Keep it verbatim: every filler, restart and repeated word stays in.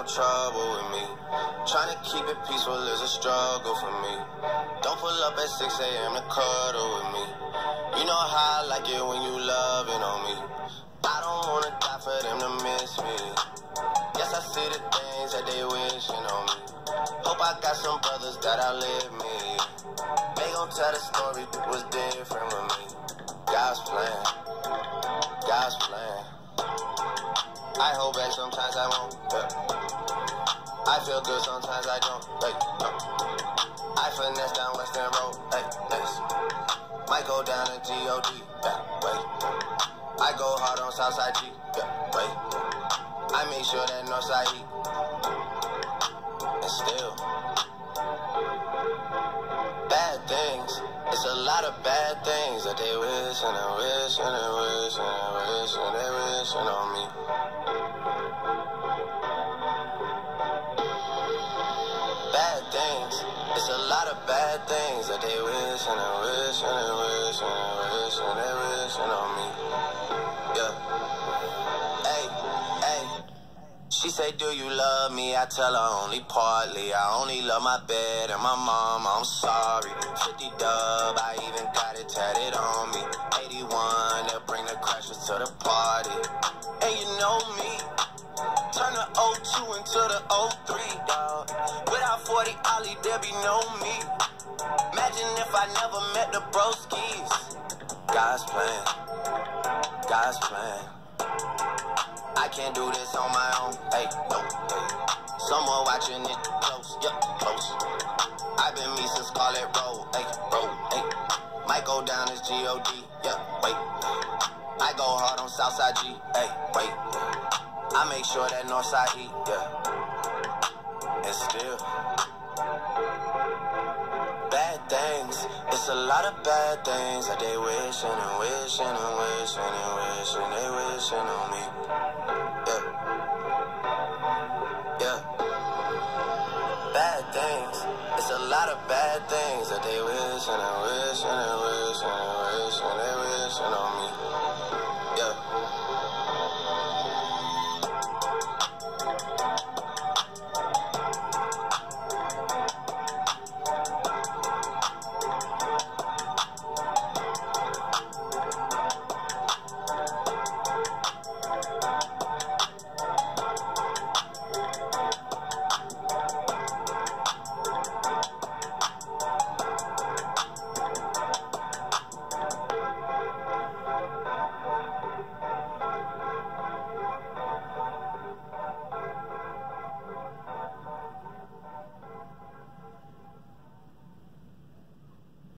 trouble with me. Trying to keep it peaceful is a struggle for me. Don't pull up at six A M to cuddle with me. You know how I like it when you loving on me. I don't wanna die for them to miss me. Yes, I see the things that they wishing on me. Hope I got some brothers that outlive me. They gon' tell the story that was different with me. God's plan, God's plan. I hold back sometimes I won't, yeah. I feel good sometimes I don't, hey, no. I finesse down Western Road, hey, next. Might go down to G O D, yeah, wait. I go hard on Southside G, yeah, wait. I make sure that Northside E. And still, bad things. It's a lot of bad things that they wish and they wish and they wish and they wish and they wishing on me. Bad things. It's a lot of bad things that they wish and they wish and they wish and they wish and they wishing on me. Yeah. Hey, hey. She say, do you love me? I tell her only partly. I only love my bed and my mom, I'm sorry. fifty dub, I even got it tatted on me. eighty-one, they'll bring the crashers to the party. And you know me, turn the oh two into the oh three, dog. Without forty Ollie, there be no me. Imagine if I never met the broskies. God's plan, God's plan. I can't do this on my own, hey, no, hey. Someone watching it close, yeah, close. I've been me since Scarlet Road, hey, road, hey. Might go down as G O D, yeah, wait. I go hard on Southside G, hey, wait. I make sure that Northside E, yeah. And still, bad things. It's a lot of bad things that they wishing and wishing and wishing and wishing they wishing on me. Yeah. Yeah. Bad things. It's a lot of bad things that they wishing and wishing.